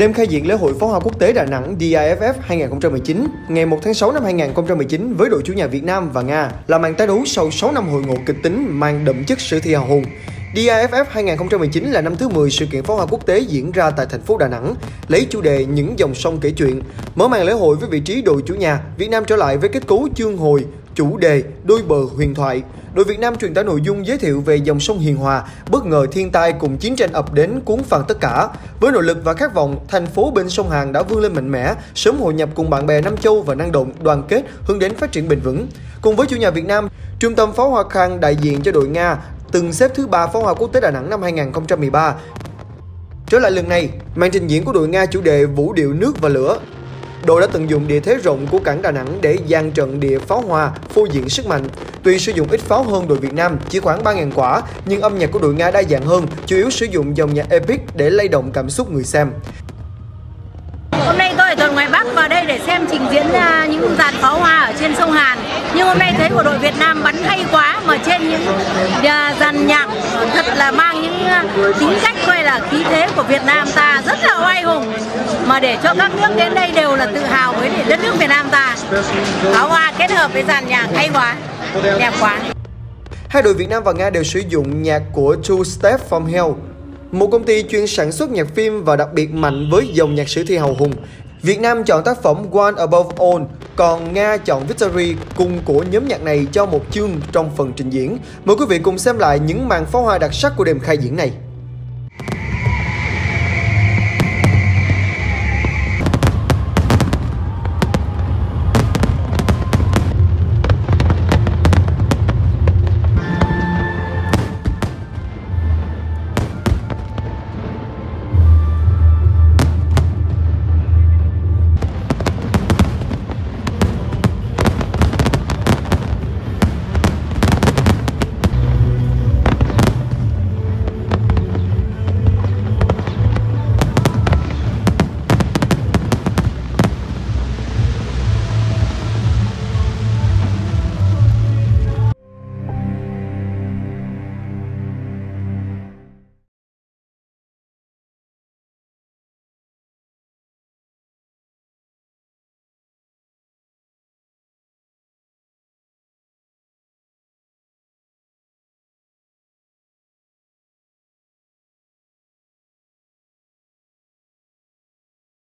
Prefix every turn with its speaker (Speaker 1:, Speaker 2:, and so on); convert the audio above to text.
Speaker 1: Đêm khai diễn lễ hội pháo hoa quốc tế Đà Nẵng DIFF 2019 ngày 1 tháng 6 năm 2019 với đội chủ nhà Việt Nam và Nga là màn tái đấu sau 6 năm hồi ngộ kịch tính mang đậm chất sử thi hào hùng. DIFF 2019 là năm thứ 10 sự kiện pháo hoa quốc tế diễn ra tại thành phố Đà Nẵng, lấy chủ đề những dòng sông kể chuyện. Mở màn lễ hội với vị trí đội chủ nhà, Việt Nam trở lại với kết cấu chương hồi, chủ đề đôi bờ huyền thoại. Đội Việt Nam truyền tải nội dung giới thiệu về dòng sông hiền hòa, bất ngờ thiên tai cùng chiến tranh ập đến cuốn phăng tất cả. Với nội lực và khát vọng, thành phố bên sông Hàn đã vươn lên mạnh mẽ, sớm hội nhập cùng bạn bè Nam Châu và năng động, đoàn kết hướng đến phát triển bền vững. Cùng với chủ nhà Việt Nam, Trung tâm Pháo hoa Khan đại diện cho đội Nga từng xếp thứ 3 pháo hoa quốc tế Đà Nẵng năm 2013. Trở lại lần này, màn trình diễn của đội Nga chủ đề vũ điệu nước và lửa. Đội đã tận dụng địa thế rộng của cảng Đà Nẵng để dàn trận địa pháo hoa, phô diễn sức mạnh. Tuy sử dụng ít pháo hơn đội Việt Nam, chỉ khoảng 3.000 quả, nhưng âm nhạc của đội Nga đa dạng hơn, chủ yếu sử dụng dòng nhạc epic để lay động cảm xúc người xem.
Speaker 2: Hôm nay tôi ở tuần ngoài Bắc vào đây để xem trình diễn những dàn pháo hoa ở trên sông Hàn. Nhưng hôm nay thấy của đội Việt Nam bắn hay quá, mà trên những dàn nhạc thật là mang những tính cách hay là khí thế của Việt Nam ta rất là oai hùng. Mà để cho các nước đến đây đều là tự hào với đất nước Việt Nam ta. Pháo hoa kết hợp với dàn nhạc hay quá, đẹp quá.
Speaker 1: Hai đội Việt Nam và Nga đều sử dụng nhạc của Two Steps From Hell, một công ty chuyên sản xuất nhạc phim và đặc biệt mạnh với dòng nhạc sử thi hào hùng. Việt Nam chọn tác phẩm One Above All, còn Nga chọn Victory cùng của nhóm nhạc này cho một chương trong phần trình diễn. Mời quý vị cùng xem lại những màn pháo hoa đặc sắc của đêm khai diễn này.